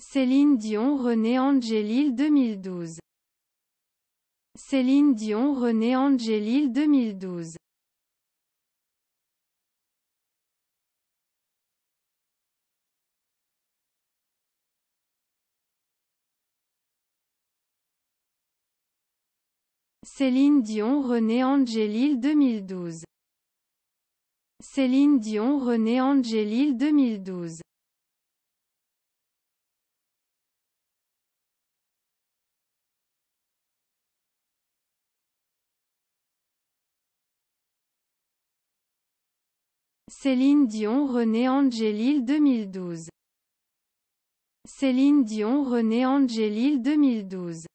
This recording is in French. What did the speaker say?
Céline Dion René Angélil 2012. Céline Dion René Angélil 2012. Céline Dion René Angélil 2012. Céline Dion René Angélil 2012. Céline Dion René Angélil 2012. Céline Dion René Angélil 2012.